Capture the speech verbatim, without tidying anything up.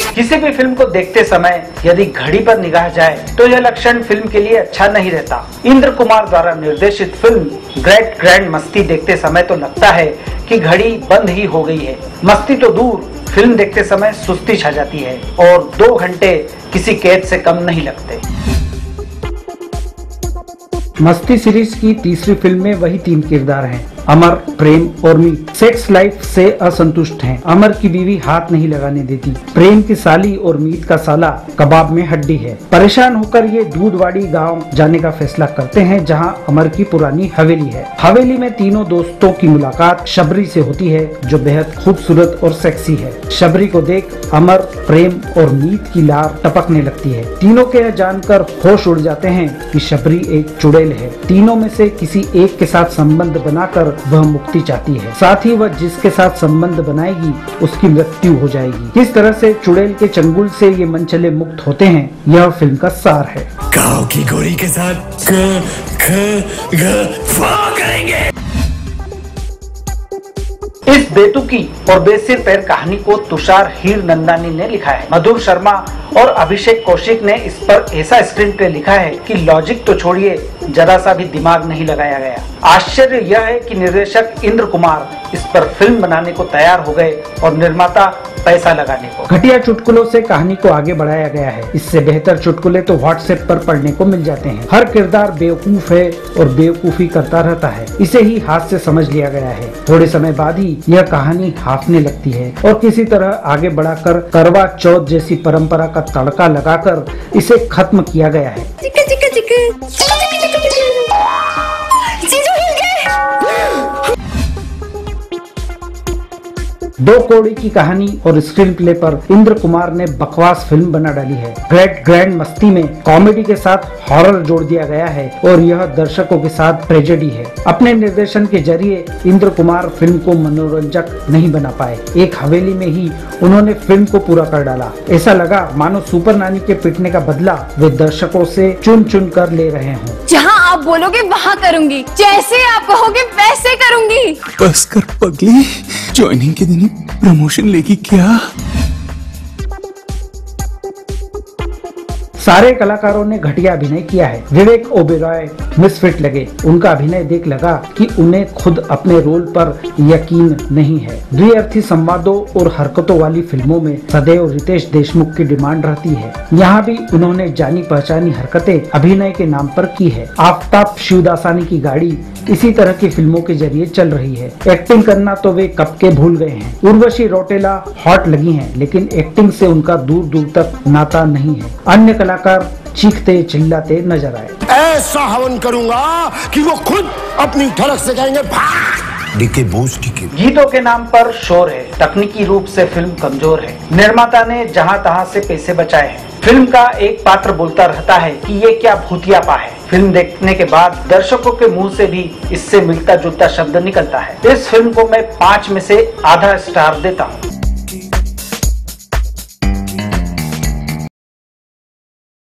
किसी भी फिल्म को देखते समय यदि घड़ी पर निगाह जाए तो यह लक्षण फिल्म के लिए अच्छा नहीं रहता। इंद्र कुमार द्वारा निर्देशित फिल्म ग्रेट ग्रैंड मस्ती देखते समय तो लगता है कि घड़ी बंद ही हो गई है। मस्ती तो दूर, फिल्म देखते समय सुस्ती छा जाती है और दो घंटे किसी कैद से कम नहीं लगते। मस्ती सीरीज की तीसरी फिल्म में वही तीन किरदार हैं, अमर, प्रेम और मीत। सेक्स लाइफ से असंतुष्ट हैं। अमर की बीवी हाथ नहीं लगाने देती। प्रेम की साली और मीत का साला कबाब में हड्डी है। परेशान होकर ये दूधवाड़ी गांव जाने का फैसला करते हैं, जहां अमर की पुरानी हवेली है। हवेली में तीनों दोस्तों की मुलाकात शबरी से होती है, जो बेहद खूबसूरत और सेक्सी है। शबरी को देख अमर, प्रेम और मीत की लार टपकने लगती है। तीनों के यह जानकर होश उड़ जाते हैं कि शबरी एक चुड़ैल है। तीनों में से किसी एक के साथ संबंध बनाकर वह मुक्ति चाहती है। साथ ही वह जिसके साथ संबंध बनाएगी उसकी मृत्यु हो जाएगी। किस तरह से चुड़ैल के चंगुल से ये मनचले मुक्त होते हैं, यह फिल्म का सार है। गाँव की गोरी के साथ ग, ग, ग, करेंगे। इस बेतुकी और बेसिर पैर कहानी को तुषार हीर नंदानी ने लिखा है। मधुर शर्मा और अभिषेक कौशिक ने इस पर ऐसा स्क्रीन प्ले लिखा है कि लॉजिक तो छोड़िए, जरा सा भी दिमाग नहीं लगाया गया। आश्चर्य यह है कि निर्देशक इंद्र कुमार इस पर फिल्म बनाने को तैयार हो गए और निर्माता पैसा लगाने को। घटिया चुटकुलों से कहानी को आगे बढ़ाया गया है। इससे बेहतर चुटकुले तो व्हाट्सएप पर पढ़ने को मिल जाते हैं। हर किरदार बेवकूफ है और बेवकूफी करता रहता है। इसे ही हाथ से समझ लिया गया है। थोड़े समय बाद ही यह कहानी हाफने लगती है और किसी तरह आगे बढ़ाकर करवा चौथ जैसी परंपरा का तड़का लगाकर इसे खत्म किया गया है। चिके, चिके, चिके, चिके, चिके, चिके। दो कौड़ी की कहानी और स्क्रीन प्ले पर इंद्र कुमार ने बकवास फिल्म बना डाली है। ग्रेट ग्रैंड मस्ती में कॉमेडी के साथ हॉरर जोड़ दिया गया है और यह दर्शकों के साथ ट्रेजेडी है। अपने निर्देशन के जरिए इंद्र कुमार फिल्म को मनोरंजक नहीं बना पाए। एक हवेली में ही उन्होंने फिल्म को पूरा कर डाला। ऐसा लगा मानो सुपर नानी के पिटने का बदला वे दर्शकों से चुन चुन कर ले रहे हों। जहाँ आप बोलोगे वहाँ करूँगी, जैसे आप कहोगे वैसे करूँगी। बस कर पगली, ज्वाइनिंग के दिन प्रमोशन लेगी क्या? सारे कलाकारों ने घटिया अभिनय किया है। विवेक ओबेरॉय मिसफिट लगे। उनका अभिनय देख लगा कि उन्हें खुद अपने रोल पर यकीन नहीं है। द्विअर्थी संवादों और हरकतों वाली फिल्मों में सदैव रितेश देशमुख की डिमांड रहती है। यहाँ भी उन्होंने जानी पहचानी हरकतें अभिनय के नाम पर की है। आफ्ताब शिवदासानी की गाड़ी इसी तरह की फिल्मों के जरिए चल रही है। एक्टिंग करना तो वे कब के भूल गए हैं। उर्वशी रौटेला हॉट लगी हैं, लेकिन एक्टिंग से उनका दूर दूर तक नाता नहीं है। अन्य कलाकार चीखते चिल्लाते नजर आए। ऐसा हवन करूंगा कि वो खुद अपनी धड़क से कहेंगे भाग। D K boost D K. गीतों के नाम पर शोर है। तकनीकी रूप से फिल्म कमजोर है। निर्माता ने जहां तहां से पैसे बचाए हैं। फिल्म का एक पात्र बोलता रहता है कि ये क्या भूतियापा है। फिल्म देखने के बाद दर्शकों के मुंह से भी इससे मिलता जुलता शब्द निकलता है। इस फिल्म को मैं पाँच में से आधा स्टार देता हूँ।